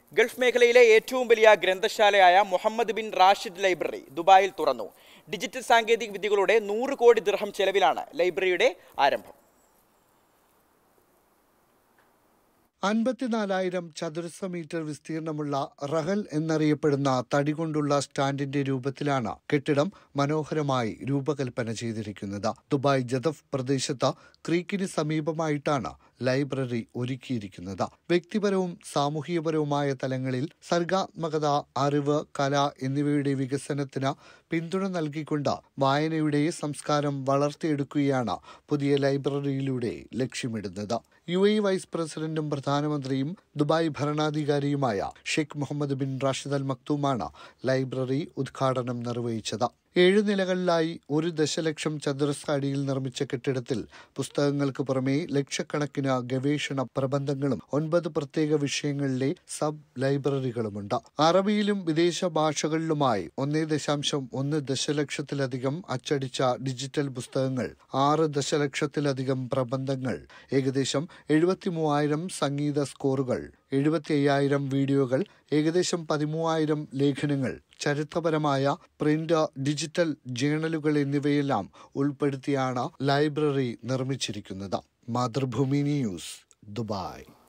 Gulf മേഖലയിലെ ഏറ്റവും വലിയ ഗ്രന്ഥശാലയായ മുഹമ്മദ് ബിൻ റാഷിദ് ലൈബ്രറി ദുബായിൽ തുറന്നു. ഡിജിറ്റൽ സാങ്കേതിക വിദ്യകളുടെ 100 കോടി ദിർഹം ചെലവിലാണ് ലൈബ്രറിയുടെ ആരംഭം. 54,000 ചതുരശ്ര മീറ്റർ വിസ്തീർണമുള്ള റഹൽ എന്നറിയപ്പെടുന്ന തടി കൊണ്ടുള്ള സ്റ്റാൻഡിന്റെ രൂപത്തിലാണ് കെട്ടിടം മനോഹരമായി രൂപകൽപ്പന ചെയ്തിരിക്കുന്നത്. ദുബായ് ജദഫ് പ്രദേശത്ത് ക്രീക്കിന് സമീപമായിട്ടാണ് ലൈബ്രറി ഒരുക്കിയിരിക്കുന്നത്. വ്യക്തിപരവും സാമൂഹികപരവുമായ തലങ്ങളിൽ സർഗാത്മകത, അറിവ്, കല എന്നിവയുടെ വികസനത്തിന് പിന്തുണ നൽകിക്കൊണ്ട് വായനയുടെ സംസ്കാരം വളർത്തിയെടുക്കുകയാണ് പുതിയ ലൈബ്രറിയിലൂടെ ലക്ഷ്യമിടുന്നത്. UAE വൈസ് പ്രസിഡന്റും പ്രധാനമന്ത്രിയും ദുബായ് ഭരണാധികാരിയുമായ Sheikh Mohammed bin Rashid Al മക്തൂമാണ് ലൈബ്രറി ഉദ്ഘാടനം നിർവഹിച്ചത്. 7 നിലകളിലായി 1 ദശലക്ഷം ചതുരശ്ര അടിയിൽ നിർമ്മിച്ച കെട്ടിടത്തിൽ പുസ്തകങ്ങൾക്ക് പുറമെ ലക്ഷക്കണക്കിന് ഗവേഷണ പ്രബന്ധങ്ങളും 9 പ്രത്യേക വിഷയങ്ങളിലെ സബ് ലൈബ്രറികളുമുണ്ട്. അറബിയിലും വിദേശ ഭാഷകളിലുമായി 1.1 ദശലക്ഷത്തിലധികം അച്ചടിച്ച ഡിജിറ്റൽ പുസ്തകങ്ങൾ, 6 ദശലക്ഷത്തിലധികം പ്രബന്ധങ്ങൾ, ഏകദേശം 73,000 സംഗീത സ്കോറുകൾ, 75,000 വീഡിയോകൾ, ഏകദേശം 13,000 ലേഖനങ്ങൾ, ചരിത്രപരമായ പ്രിന്റ്, ഡിജിറ്റൽ ജേണലുകൾ എന്നിവയെല്ലാം ഉൾപ്പെടുത്തിയാണ് ലൈബ്രറി നിർമ്മിച്ചിരിക്കുന്നത്. Mathrubhumi news, Dubai.